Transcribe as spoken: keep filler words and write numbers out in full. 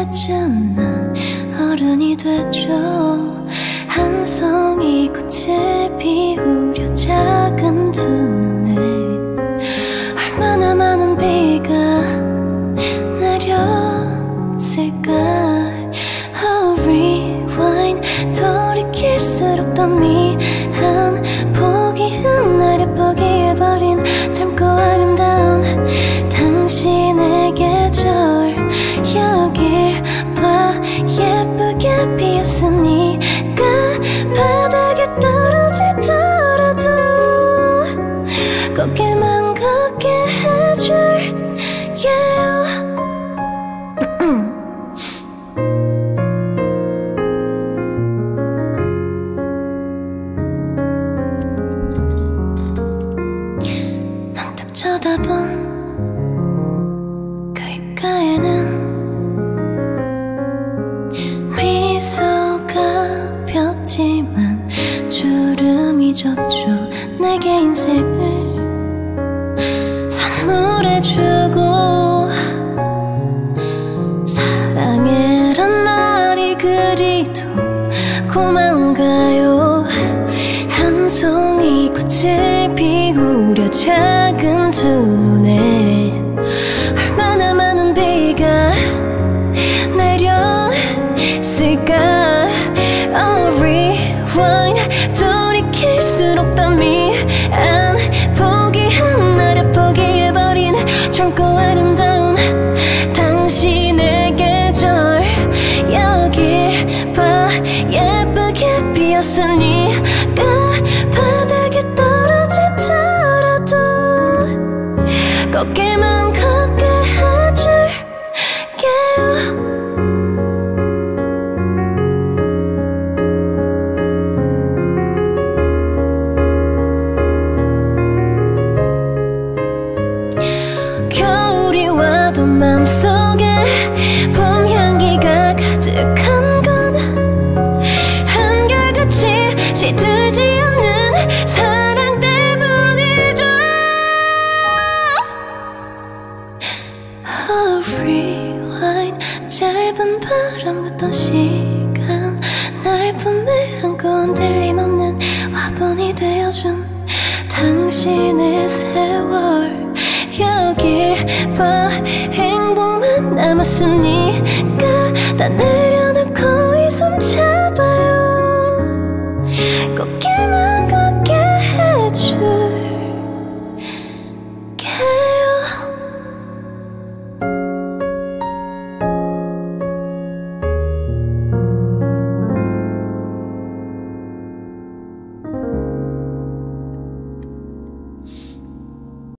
때쯤 난 어른이 됐죠. 한 송이 꽃을 피우려 작은 두 눈에 얼마나 많은 비가 내렸을까. Oh, rewind. 돌이킬수록 더 미한 포기한 나를 포기해버린 젊고 아름다운 당신의 계절. 여길 봐, 예쁘게 피었으니까 바닥에 떨어지더라도 걷길만 걷게 해줄게요. 문득 쳐다본 그 입가에는 미소가 폈지만 주름이 졌죠. 내게 인생을 선물해주고 사랑해란 말이 그리도 고마운가요. 한 송이 꽃을 피우려 작은 두 눈에 얼마나 많은 비가 내렸을까. Oh, rewind. 돌이킬수록 더 미안 포기한 나를 포기해버린 젊고 아름다운 당신의 계절. 여길 봐, 예쁘게 피었으니까 바닥에 떨어지더라도 걷길만 걷게 해줄게요. 겨울이 와도 마음속에 봄 향기가 가득한 건 한결같이 시들지 않는 사랑 때문이죠. Oh, rewind. 짧은 바람 같던 시간 날 품에 안고 흔들림 없는 화분이 되어준 당신의 세월. 여길 봐, 행복만 남았으니까 다 내려